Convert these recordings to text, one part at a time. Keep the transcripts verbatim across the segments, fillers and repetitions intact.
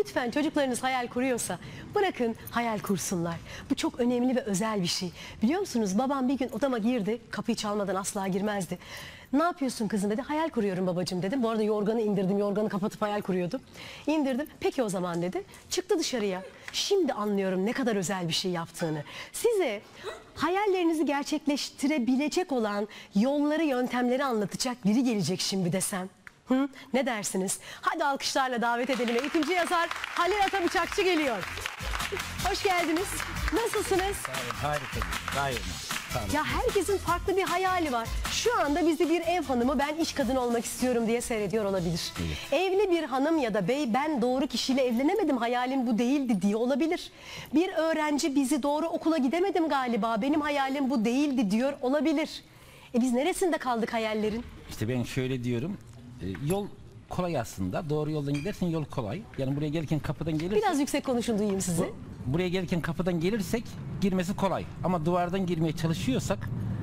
lütfen çocuklarınız hayal kuruyorsa bırakın hayal kursunlar. Bu çok önemli ve özel bir şey. Biliyor musunuz, babam bir gün odama girdi, kapıyı çalmadan asla girmezdi. Ne yapıyorsun kızım dedi. Hayal kuruyorum babacığım dedim. Bu arada yorganı indirdim, yorganı kapatıp hayal kuruyordum. İndirdim. Peki o zaman dedi. Çıktı dışarıya. Şimdi anlıyorum ne kadar özel bir şey yaptığını. Size hayallerinizi gerçekleştirebilecek olan yolları, yöntemleri anlatacak biri gelecek şimdi desem. Hı? Ne dersiniz? Hadi alkışlarla davet edelim. Eğitimci yazar Halil Atabıçakçı geliyor. Hoş geldiniz. Nasılsınız? Harika. Gayet. Ya herkesin farklı bir hayali var. Şu anda bizi bir ev hanımı ben iş kadını olmak istiyorum diye seyrediyor olabilir. Evet. Evli bir hanım ya da bey ben doğru kişiyle evlenemedim, hayalim bu değildi diye olabilir. Bir öğrenci bizi doğru okula gidemedim galiba, benim hayalim bu değildi diyor olabilir. E biz neresinde kaldık hayallerin? İşte ben şöyle diyorum. Yol kolay aslında. Doğru yoldan gidersen yol kolay. Yani buraya gelirken kapıdan gelirsek... Biraz yüksek konuşun duyayım sizi. Bu, buraya gelirken kapıdan gelirsek girmesi kolay. Ama duvardan girmeye çalışıyorsak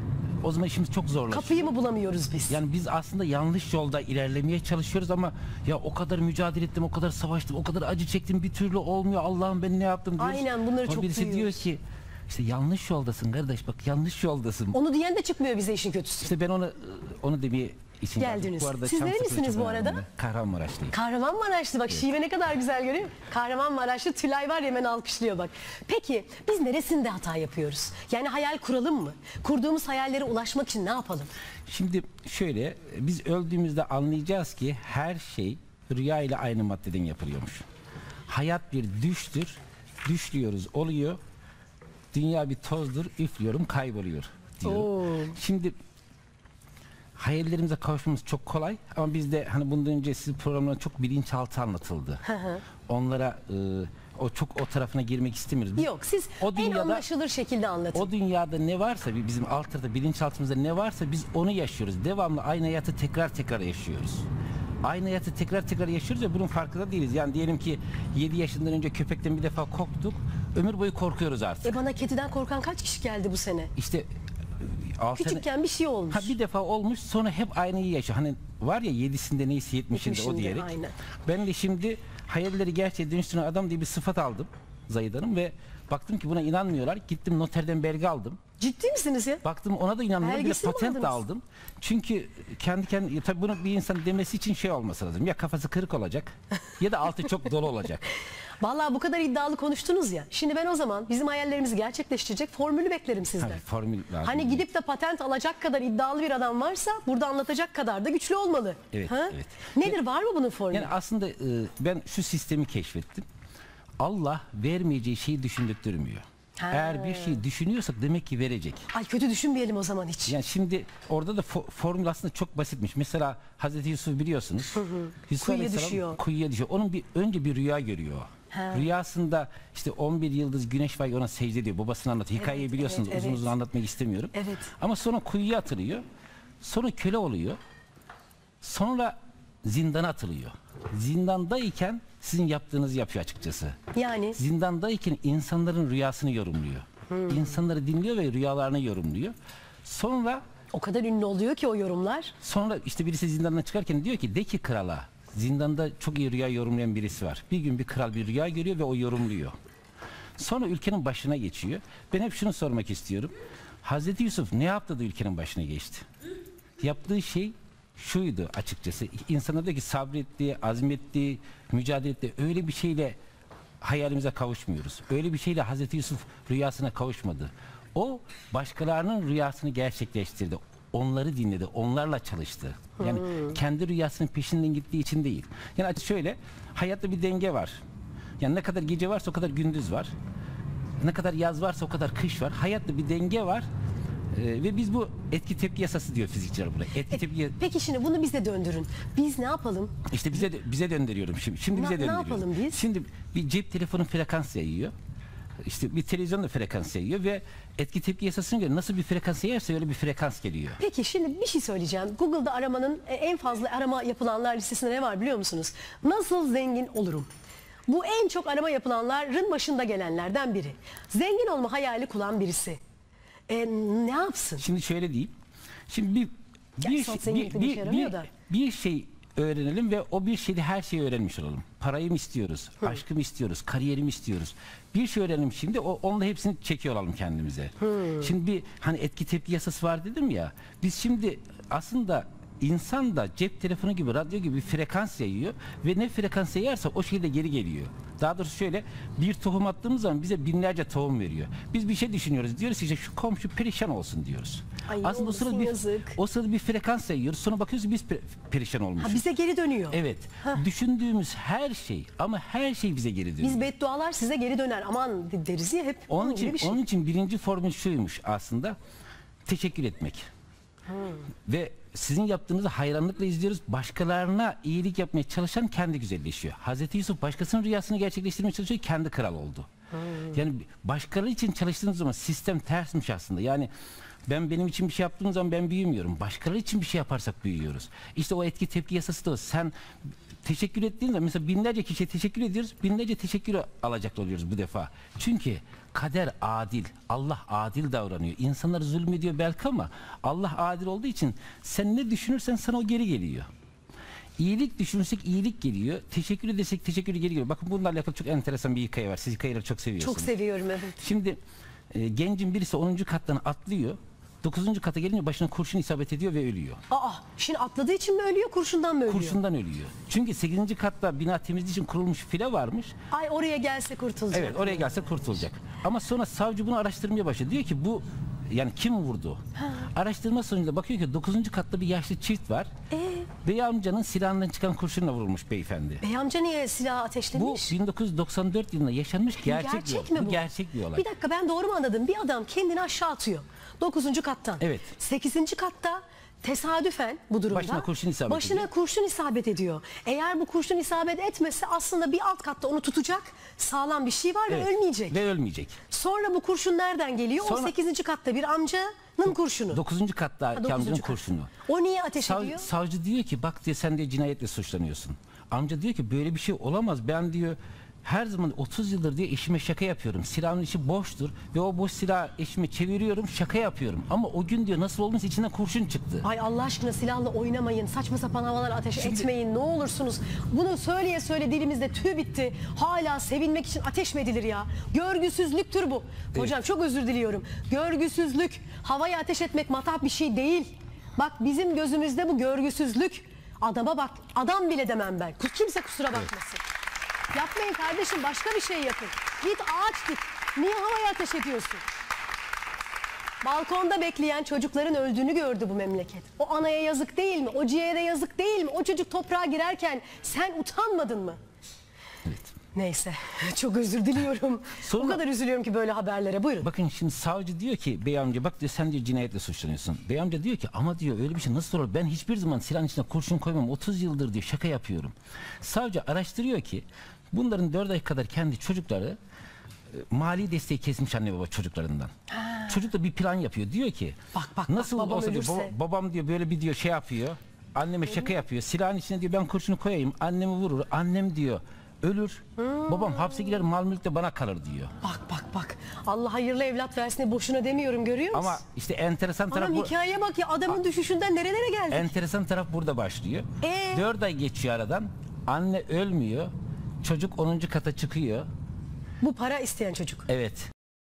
o zaman işimiz çok zorlaşıyor. Kapıyı mı bulamıyoruz biz? Yani biz aslında yanlış yolda ilerlemeye çalışıyoruz ama ya o kadar mücadele ettim, o kadar savaştım, o kadar acı çektim, bir türlü olmuyor. Allah'ım ben ne yaptım diyoruz. Aynen, bunları ama çok birisi duyuyoruz. diyor ki işte yanlış yoldasın kardeş, bak yanlış yoldasın. Onu diyen de çıkmıyor bize işin kötüsü. İşte ben onu onu demeye için geldiniz. Bu arada siz nerelisiniz bu arada? Kahramanmaraşlıyım. Kahramanmaraşlı, bak evet. Şive ne kadar güzel görüyor. Kahramanmaraşlı Tülay var, hemen alkışlıyor bak. Peki biz neresinde hata yapıyoruz? Yani hayal kuralım mı? Kurduğumuz hayallere ulaşmak için ne yapalım? Şimdi şöyle, biz öldüğümüzde anlayacağız ki her şey rüya ile aynı maddeden yapılıyormuş. Hayat bir düştür. Düşlüyoruz, oluyor. Dünya bir tozdur, üflüyorum, kayboluyor diyor. Oo. Şimdi hayallerimize kavuşmamız çok kolay ama bizde hani bundan önce siz programlarında çok bilinçaltı anlatıldı. Onlara e, o çok o tarafına girmek istemiyoruz. Biz, Yok, siz o dünyada, en anlaşılır şekilde anlatın. O dünyada ne varsa, bizim altta bilinçaltımızda ne varsa biz onu yaşıyoruz. Devamlı aynı hayatı tekrar tekrar yaşıyoruz. Aynı hayatı tekrar tekrar yaşıyoruz ve bunun farkında değiliz. Yani diyelim ki yedi yaşından önce köpekten bir defa korktuk. Ömür boyu korkuyoruz artık. E bana kediden korkan kaç kişi geldi bu sene? İşte küçükken sene, bir şey olmuş. Ha, bir defa olmuş, sonra hep aynıyı yaşıyor. Hani var ya yedisinde neyse yetmişinde o diyerek. Aynen. Ben de şimdi hayalleri gerçeğe dönüştüren adam diye bir sıfat aldım Zahide, ve baktım ki buna inanmıyorlar. Gittim noterden belge aldım. Ciddi misiniz ya? Baktım ona da inanmıyorlar. Bir de patent de aldım. Çünkü kendi kendine, tabii bunu bir insan demesi için şey olması lazım. Ya kafası kırık olacak ya da altı çok dolu olacak. Vallahi bu kadar iddialı konuştunuz ya. Şimdi ben o zaman bizim hayallerimizi gerçekleştirecek formülü beklerim sizden. Tabii, formül lazım. Hani gidip de patent alacak kadar iddialı bir adam varsa burada anlatacak kadar da güçlü olmalı. Evet, ha? evet. Nedir, var mı bunun formülü? Yani aslında ben şu sistemi keşfettim. Allah vermeyeceği şeyi düşündürtmüyor. Ha. Eğer bir şey düşünüyorsak demek ki verecek. Ay kötü düşünmeyelim o zaman hiç. Yani şimdi orada da fo formül aslında çok basitmiş. Mesela Hazreti Yusuf biliyorsunuz. Hı hı. Yusuf kuyuya düşüyor. Kuyuya düşüyor. Onun bir önce bir rüya görüyor. Ha. Rüyasında işte on bir yıldız güneş var, ona secde ediyor. Babasını anlatıyor. Hikayeyi evet, biliyorsunuz. Evet, uzun evet. uzun anlatmak istemiyorum. Evet. Ama sonra kuyuya atılıyor. Sonra köle oluyor. Sonra zindana atılıyor. Zindandayken sizin yaptığınızı yapıyor açıkçası. Yani? Zindandayken insanların rüyasını yorumluyor. Hmm. İnsanları dinliyor ve rüyalarını yorumluyor. Sonra o kadar ünlü oluyor ki o yorumlar. Sonra işte birisi zindandan çıkarken diyor ki de ki krala, zindanda çok iyi rüya yorumlayan birisi var. Bir gün bir kral bir rüya görüyor ve o yorumluyor. Sonra ülkenin başına geçiyor. Ben hep şunu sormak istiyorum. Hazreti Yusuf ne yaptı da ülkenin başına geçti? Yaptığı şey şuydu açıkçası. İnsanlar diyor ki sabretti, azmetti, mücadele etti. Öyle bir şeyle hayalimize kavuşmuyoruz. Öyle bir şeyle Hazreti Yusuf rüyasına kavuşmadı. O başkalarının rüyasını gerçekleştirdi. Onları dinledi, onlarla çalıştı. Yani hmm. kendi rüyasının peşinden gittiği için değil. Yani şöyle, hayatta bir denge var. Yani ne kadar gece varsa o kadar gündüz var. Ne kadar yaz varsa o kadar kış var. Hayatta bir denge var. Ee, ve biz bu etki tepki yasası diyor fizikçiler buna. Etki tepki. Peki şimdi bunu bize döndürün. Biz ne yapalım? İşte bize bize döndürüyorum şimdi. Şimdi bize Na, döndürüyorum. Ne yapalım biz? Şimdi bir cep telefonu frekans yayıyor. İşte bir televizyon da frekans yayıyor ve etki tepki yasasına göre nasıl bir frekans yayarsa öyle bir frekans geliyor. Peki şimdi bir şey söyleyeceğim. Google'da aramanın en fazla arama yapılanlar listesinde ne var biliyor musunuz? Nasıl zengin olurum? Bu en çok arama yapılanların başında gelenlerden biri. Zengin olma hayali kuran birisi. E, ne yapsın? Şimdi şöyle diyeyim. Şimdi bir bir, şey, bir, bir, bir, bir şey öğrenelim ve o bir şeyde her şeyi öğrenmiş olalım. Parayı mı istiyoruz, Hı. aşkı mı istiyoruz, kariyeri mi istiyoruz? Bir şey öğrenelim şimdi, o, onunla hepsini çekiyor olalım kendimize. Hı. Şimdi bir hani etki tepki yasası var dedim ya, biz şimdi aslında insan da cep telefonu gibi, radyo gibi bir frekans yayıyor ve ne frekans yayarsa o şekilde geri geliyor. Daha doğrusu şöyle, bir tohum attığımız zaman bize binlerce tohum veriyor. Biz bir şey düşünüyoruz, diyoruz ki işte şu komşu perişan olsun diyoruz. Ay, aslında o sırada bir yazık. o sırada bir frekans yayıyoruz. Sonra bakıyoruz biz per- perişan olmuşuz. Ha, bize geri dönüyor. Evet. Hah. Düşündüğümüz her şey, ama her şey bize geri dönüyor. Biz beddualar size geri döner. Aman deriz ya hep. Onun Onun için gibi bir şey. onun için birinci formül şuymuş aslında. Teşekkür etmek. Ve sizin yaptığınızı hayranlıkla izliyoruz. Başkalarına iyilik yapmaya çalışan kendi güzelleşiyor. Hazreti Yusuf başkasının rüyasını gerçekleştirmeye çalışıyor, kendi kral oldu. Yani başkaları için çalıştığınız zaman sistem tersmiş aslında. Yani ben benim için bir şey yaptığım zaman ben büyümüyorum. Başkaları için bir şey yaparsak büyüyoruz. İşte o etki tepki yasası da o. Sen teşekkür ettiğin zaman mesela binlerce kişiye teşekkür ediyoruz. Binlerce teşekkür alacak oluyoruz bu defa. Çünkü kader adil. Allah adil davranıyor. İnsanlar zulmediyor belki ama Allah adil olduğu için sen ne düşünürsen sana o geri geliyor. İyilik düşünürsek iyilik geliyor. Teşekkür edersek teşekkür geri geliyor. Bakın bununla alakalı çok enteresan bir hikaye var. Siz hikayeleri çok seviyorsunuz. Çok seviyorum, evet. Şimdi e, gencin birisi onuncu kattan atlıyor. dokuzuncu kata gelince başına kurşun isabet ediyor ve ölüyor. Aa, şimdi atladığı için mi ölüyor, kurşundan mı ölüyor? Kurşundan ölüyor. Çünkü sekizinci katta bina temizliği için kurulmuş file varmış. Ay, oraya gelse kurtulacak. Evet, oraya gelse kurtulacak. Ama sonra savcı bunu araştırmaya başlıyor. Diyor ki bu yani kim vurdu? Ha. Araştırma sonucunda bakıyor ki dokuzuncu katta bir yaşlı çift var. Ee? Bey amcanın silahından çıkan kurşunla vurulmuş beyefendi. Bey amca niye silahı Bu ateşlemiş? bin dokuz yüz doksan dört yılında yaşanmış gerçek, Gerçek bir mi bu? Bu gerçek bir olay. Bir dakika, ben doğru mu anladım? Bir adam kendini aşağı atıyor. dokuzuncu kattan. Evet. sekizinci katta tesadüfen bu durumda Başına kurşun isabet başına ediyor. kurşun isabet ediyor. Eğer bu kurşun isabet etmese aslında bir alt katta onu tutacak sağlam bir şey var Evet. ve ölmeyecek. Ve ölmeyecek. Sonra bu kurşun nereden geliyor? O Sonra- sekizinci katta bir amcanın kurşunu. dokuzuncu katta dokuzuncu amcanın kat. kurşunu. O niye ateş Sav- ediyor? savcı diyor ki bak diyor, sen diyor cinayetle suçlanıyorsun. Amca diyor ki böyle bir şey olamaz. Ben diyor her zaman otuz yıldır diyor eşime şaka yapıyorum. Silahın içi boştur ve o boş silahı eşime çeviriyorum, şaka yapıyorum. Ama o gün diyor nasıl olduysa içinden kurşun çıktı. Ay Allah aşkına silahla oynamayın. Saçma sapan havalar ateş Şimdi- etmeyin. Ne olursunuz. Bunu söyleye söyle dilimizde tüy bitti. Hala sevinmek için ateş mi edilir ya? Görgüsüzlüktür bu. Hocam çok özür diliyorum. Görgüsüzlük. Havaya ateş etmek matah bir şey değil. Bak bizim gözümüzde bu görgüsüzlük. Adama bak. Adam bile demem ben. Kimse kusura bakmasın. Yapmayın kardeşim. Başka bir şey yapın. Git ağaç dik. Niye havaya ateş ediyorsun? Balkonda bekleyen çocukların öldüğünü gördü bu memleket. O anaya yazık değil mi? O ciğere yazık değil mi? O çocuk toprağa girerken sen utanmadın mı? Evet. Neyse, çok özür diliyorum. Sonra- O kadar üzülüyorum ki böyle haberlere. Buyurun. Bakın şimdi savcı diyor ki bey amca bak diyor sen diyor cinayetle suçlanıyorsun. Bey amca diyor ki ama diyor öyle bir şey nasıl olur? Ben hiçbir zaman silahın içine kurşun koymam. otuz yıldır diyor şaka yapıyorum. Savcı araştırıyor ki bunların dört ay kadar kendi çocukları e, mali desteği kesmiş anne baba çocuklarından. Çocuk da bir plan yapıyor. Diyor ki Bak, bak, bak, nasıl babam olsa diyor, ölürse. baba- babam diyor böyle bir diyor şey yapıyor. Anneme şaka yapıyor. Silahın içine diyor ben kurşunu koyayım. Annemi vurur. Annem diyor ölür. Babam hapse girer, mal mülk de bana kalır diyor. Bak bak bak. Allah hayırlı evlat versin diye boşuna demiyorum, görüyor musun? Ama işte enteresan taraf Anam bu. hikayeye bak ya, adamın düşüşünden nerelere geldik. Enteresan taraf burada başlıyor. Ee? Dört ay geçiyor aradan. Anne ölmüyor. Çocuk onuncu kata çıkıyor. Bu para isteyen çocuk. Evet.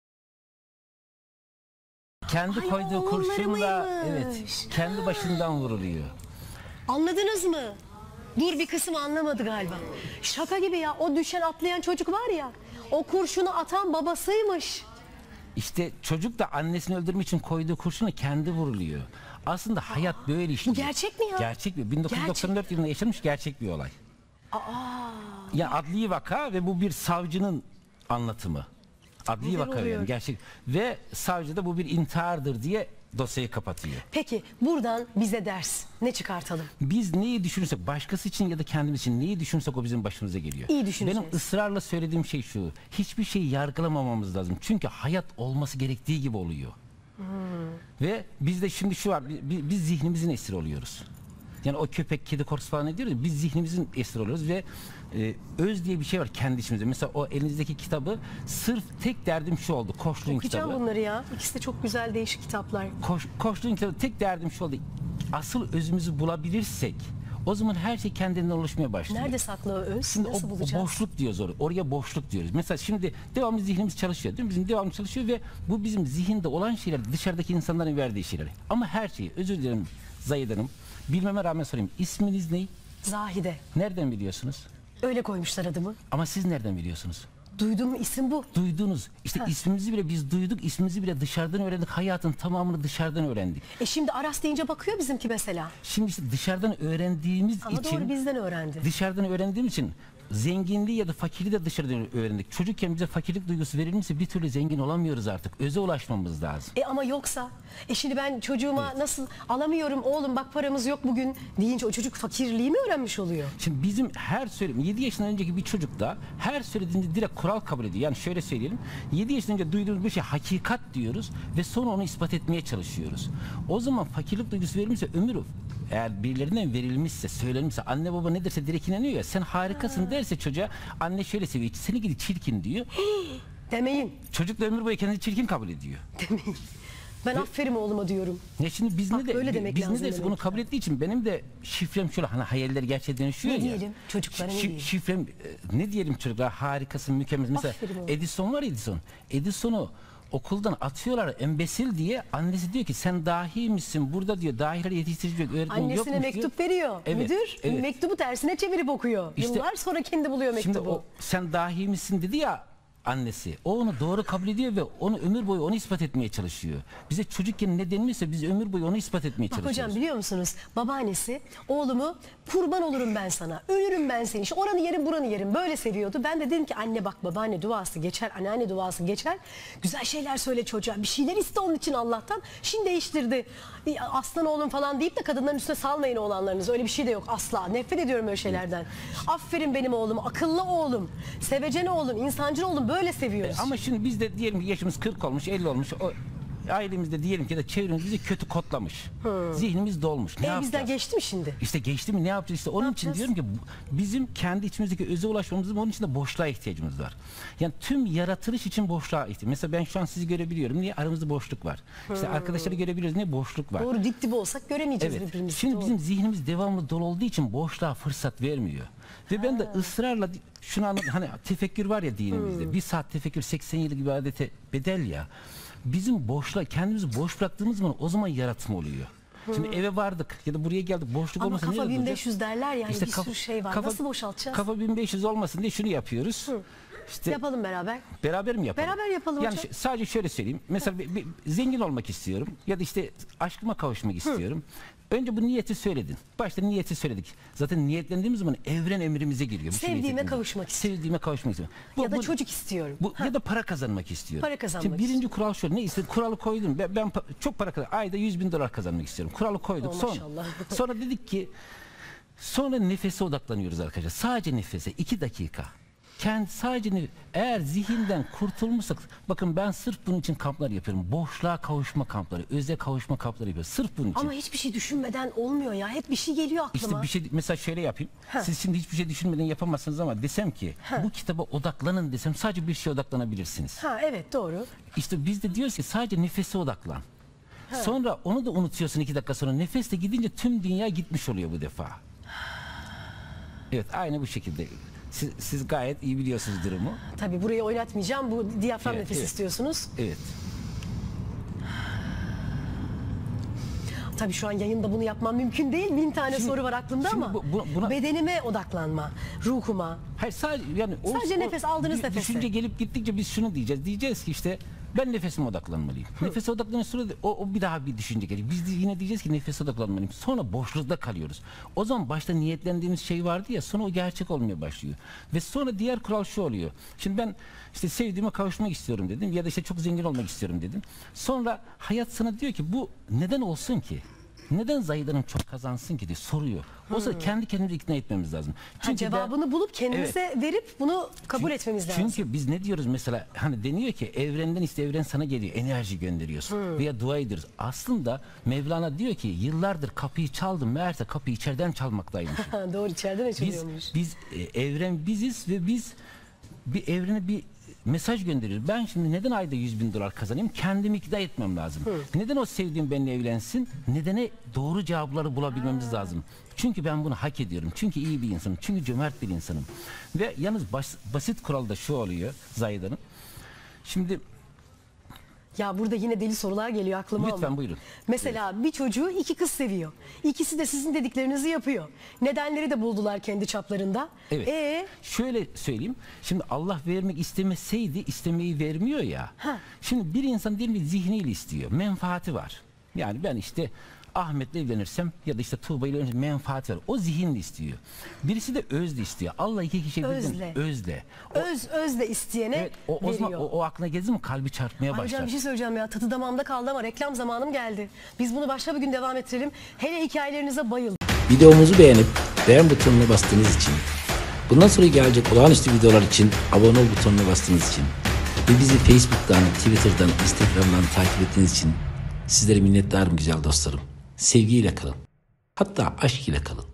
Kendi Ay, koyduğu oğulları kurşunla mıymış? evet, kendi başından vuruluyor. Anladınız mı? Dur, bir kısmı anlamadı galiba. Şaka gibi ya, o düşen atlayan çocuk var ya, o kurşunu atan babasıymış. İşte çocuk da annesini öldürmek için koyduğu kurşuna kendi vuruluyor. Aslında hayat böyle işliyor. Bu gerçek mi ya? Gerçek bir. bin dokuz yüz doksan dört yılında yaşanmış gerçek bir olay. Aa, Ya adli vaka ve bu bir savcının anlatımı. Adli Neler vaka oluyor? yani gerçek. Ve savcı da bu bir intihardır diye dosyayı kapatıyor. peki buradan bize ders ne çıkartalım? Biz neyi düşünürsek, başkası için ya da kendimiz için neyi düşünürsek o bizim başımıza geliyor. İyi düşüneceğiz. Benim ısrarla söylediğim şey şu: hiçbir şeyi yargılamamamız lazım. Çünkü hayat olması gerektiği gibi oluyor. Hmm. Ve bizde şimdi şu var, biz, biz zihnimizin esiri oluyoruz. Yani o köpek, kedi korkusu falan ne diyoruz ya, biz zihnimizin esiri oluyoruz ve e, öz diye bir şey var kendi içimizde. Mesela o elinizdeki kitabı sırf tek derdim şu oldu: Koçluğun Okuyacağım kitabı. bunları ya. İkisi de çok güzel, değişik kitaplar. Koş, koçluğun kitabı tek derdim şu oldu: asıl özümüzü bulabilirsek O zaman her şey kendinden oluşmaya başlıyor. Nerede saklı o öz? Şimdi Nasıl o, o bulacağız? boşluk diyoruz oraya. Oraya boşluk diyoruz. Mesela şimdi devamlı zihnimiz çalışıyor değil mi? Bizim devamlı çalışıyor ve bu bizim zihinde olan şeyler dışarıdaki insanların verdiği şeyler. Ama her şeyi, özür dilerim Zahide Hanım, bilmeme rağmen sorayım. İsminiz ne? Zahide. Nereden biliyorsunuz? Öyle koymuşlar adımı. Ama siz nereden biliyorsunuz? Duydum isim bu. Duyduğunuz. İşte ismimizi bile biz duyduk. İsmimizi bile dışarıdan öğrendik. Hayatın tamamını dışarıdan öğrendik. E şimdi Aras deyince bakıyor bizimki mesela. Şimdi işte dışarıdan öğrendiğimiz Ama için doğru bizden öğrendi. dışarıdan öğrendiğimiz için zenginliği ya da fakirliği de dışarıdan öğrendik. Çocukken bize fakirlik duygusu verilmişse bir türlü zengin olamıyoruz artık. Öze ulaşmamız lazım. E ama yoksa, e şimdi ben çocuğuma nasıl alamıyorum oğlum bak paramız yok bugün deyince o çocuk fakirliği mi öğrenmiş oluyor? Şimdi bizim her söylediğim yedi yaşından önceki bir çocuk da her söylediğinde direkt kural kabul ediyor. Yani şöyle söyleyelim. yedi yaşından önce duyduğumuz bir şey hakikat diyoruz ve sonra onu ispat etmeye çalışıyoruz. O zaman fakirlik duygusu verilmişse ömür eğer birilerinden verilmişse, söylenmişse, anne baba ne derse direkt inanıyor ya, sen harikasın ha. derse çocuğa, anne şöyle seviyor, seni gidi çirkin diyor. Demeyin. Çocuk da ömür boyu kendini çirkin kabul ediyor. Demeyin. Ben Ve, aferin oğluma diyorum. Ya şimdi biz Bak, ne de öyle demek biz ne de bunu kabul ettiği için benim de şifrem şöyle, hani hayaller gerçeğe dönüşüyor ne ya. Ne diyelim çocuklara ne diyelim? Şifrem ne diyelim çocuklar, harikasın, mükemmel. Mesela Edison var, Edison. Edison'u okuldan atıyorlar embesil diye. Annesi diyor ki sen dahi misin? Burada diyor dahileri yetiştirecek öğretmen yokmuş diyor. Annesine mektup veriyor. Evet, Müdür evet. mektubu tersine çevirip okuyor. İşte, yıllar sonra kendi buluyor mektubu. Şimdi o sen dahi misin dedi ya annesi. O onu doğru kabul ediyor ve onu ömür boyu onu ispat etmeye çalışıyor. Bize çocukken ne denilmişse biz ömür boyu onu ispat etmeye Bak çalışıyoruz. hocam biliyor musunuz? Babaannesi oğlumu kurban olurum ben sana. Ölürüm ben seni. İşte oranı yerim buranı yerim. Böyle seviyordu. Ben de dedim ki anne bak babaanne duası geçer. Anneanne duası geçer. Güzel şeyler söyle çocuğa. Bir şeyler iste onun için Allah'tan. Şimdi değiştirdi. Aslan oğlum falan deyip de kadınların üstüne salmayın oğlanlarınızı. Öyle bir şey de yok asla. Nefret ediyorum öyle şeylerden. Aferin benim oğlum. Akıllı oğlum. Sevecen oğlum. İnsancıl oğlum. Böyle seviyoruz. Ama şimdi biz de diyelim ki yaşımız kırk olmuş, elli olmuş. O ailemizde diyelim ki de çevremiz bizi kötü kodlamış. Hmm. Zihnimiz dolmuş. Ne e, yapacağız? Bizden geçti mi şimdi? İşte geçti mi ne yapacağız? İşte onun için diyorum ki bizim kendi içimizdeki öze ulaşmamızın onun için de boşluğa ihtiyacımız var. Yani tüm yaratılış için boşluğa ihtiyacımız. Mesela ben şu an sizi görebiliyorum. Niye? Aramızda boşluk var. Hmm. İşte arkadaşları görebiliyoruz. Niye? Boşluk var. Doğru, dip dibi olsak göremeyeceğiz evet. birbirimizi. Şimdi doğru. bizim zihnimiz devamlı dolu olduğu için boşluğa fırsat vermiyor. Ve ha. ben de ısrarla şunu anladım. Hani tefekkür var ya dinimizde. Hmm. Bir saat tefekkür seksen yıllık ibadete bedel ya. Bizim boşluğa, kendimizi boş bıraktığımız zaman o zaman yaratım oluyor. Hmm. Şimdi eve vardık ya da buraya geldik, boşluk ama olmasa kafa nerede bin beş yüz derler yani işte bir kafa, sürü şey var. Kafa, nasıl boşaltacağız? Kafa bin beş yüz olmasın diye şunu yapıyoruz. Hı. İşte yapalım beraber. Beraber mi yapalım? Beraber yapalım yani hocam. Sadece şöyle söyleyeyim. Mesela bir, bir, zengin olmak istiyorum ya da işte aşkıma kavuşmak istiyorum. Hı. Önce bu niyeti söyledin. Başta niyeti söyledik. Zaten niyetlendiğimiz zaman evren emrimize giriyor. Sevdiğime kavuşmak istiyorum. Sevdiğime kavuşmak istiyorum. Bu, ya da bu, çocuk istiyorum. Bu, ya da para kazanmak istiyorum. Para kazanmak Şimdi birinci istiyorum. kural şu. Ne istedim? Kuralı koydum. Ben, ben çok para kazanıyorum. Ayda yüz bin dolar kazanmak istiyorum. Kuralı koyduk. Oh, sonra, sonra dedik ki sonra nefese odaklanıyoruz arkadaşlar. Sadece nefese. iki dakika. Kendi sadece eğer zihinden kurtulmuşsak, bakın ben sırf bunun için kamplar yapıyorum. Boşluğa kavuşma kampları, öze kavuşma kampları yapıyorum. Sırf bunun için. Ama hiçbir şey düşünmeden olmuyor ya. Hep bir şey geliyor aklıma. İşte bir şey, mesela şöyle yapayım. Ha. Siz şimdi hiçbir şey düşünmeden yapamazsınız ama desem ki ha. bu kitaba odaklanın desem sadece bir şeye odaklanabilirsiniz. Ha evet doğru. İşte biz de diyoruz ki sadece nefese odaklan. Ha. Sonra onu da unutuyorsun iki dakika sonra. Nefes de gidince tüm dünya gitmiş oluyor bu defa. Evet aynı bu şekilde. Siz, siz gayet iyi biliyorsunuz durumu. Tabii burayı oynatmayacağım. Bu diyafram evet, nefes evet. istiyorsunuz. Evet. Tabii şu an yayında bunu yapmam mümkün değil. Bin tane şimdi, soru var aklımda ama bu, bu, buna, bedenime odaklanma, ruhuma. Hayır sadece yani o, sadece o, nefes aldığınız o, nefeste. Düşünce gelip gittikçe biz şunu diyeceğiz. Diyeceğiz ki işte ben nefesime odaklanmalıyım. Hı. Nefese odaklanın sonra o, o bir daha bir düşünce geliyor. Biz de yine diyeceğiz ki nefese odaklanmalıyım. Sonra boşlukta kalıyoruz. O zaman başta niyetlendiğimiz şey vardı ya, sonra o gerçek olmaya başlıyor. Ve sonra diğer kural şu oluyor. Şimdi ben işte sevdiğime kavuşmak istiyorum dedim ya da işte çok zengin olmak istiyorum dedim. Sonra hayat sana diyor ki bu neden olsun ki? Neden Zahide Hanım çok kazansın ki diye soruyor. Hmm. O sırada kendi kendimizi ikna etmemiz lazım. Çünkü ha, cevabını ben, bulup kendimize evet. verip bunu kabul çünkü, etmemiz lazım. Çünkü biz ne diyoruz mesela, hani deniyor ki evrenden işte evren sana geliyor, enerji gönderiyorsun hmm. veya dua ediyoruz. Aslında Mevlana diyor ki yıllardır kapıyı çaldım, meğerse kapıyı içeriden çalmaktaymış. Doğru, içeriden açılıyormuş. Biz, biz e, evren biziz ve biz bir evrene bir mesaj gönderiyor. Ben şimdi neden ayda yüz bin dolar kazanayım? Kendimi ikna etmem lazım. Hı. Neden o sevdiğim benimle evlensin? Nedene doğru cevapları bulabilmemiz ha. lazım. Çünkü ben bunu hak ediyorum. Çünkü iyi bir insanım. Çünkü cömert bir insanım. Ve yalnız bas, basit kural da şu oluyor Zahide Hanım. Şimdi ya burada yine deli sorular geliyor aklıma. Lütfen ama. buyurun. Mesela evet. bir çocuğu iki kız seviyor. İkisi de sizin dediklerinizi yapıyor. Nedenleri de buldular kendi çaplarında. Evet. Ee? Şöyle söyleyeyim. Şimdi Allah vermek istemeseydi istemeyi vermiyor ya. Ha. Şimdi bir insan diyelim ki zihniyle istiyor. Menfaati var. Yani ben işte Ahmet'le evlenirsem ya da işte Tuğba ile evlenirsem menfaat var. O zihinle istiyor. Birisi de özle istiyor. Allah iki kişiye özle. özle. O, Öz özle isteyene evet, o, o veriyor. Zaman, o, o aklına geldi mi kalbi çarpmaya başlar. Hocam bir şey söyleyeceğim ya. Tadı damağımda kaldı ama reklam zamanım geldi. Biz bunu başka bir gün devam ettirelim. Hele hikayelerinize bayıldım. Videomuzu beğenip beğen butonuna bastığınız için, bundan sonra gelecek olağanüstü videolar için abone ol butonuna bastığınız için ve bizi Facebook'tan, Twitter'dan, Instagram'dan takip ettiğiniz için sizlere minnettarım güzel dostlarım. Sevgiyle kalın. Hatta aşk ile kalın.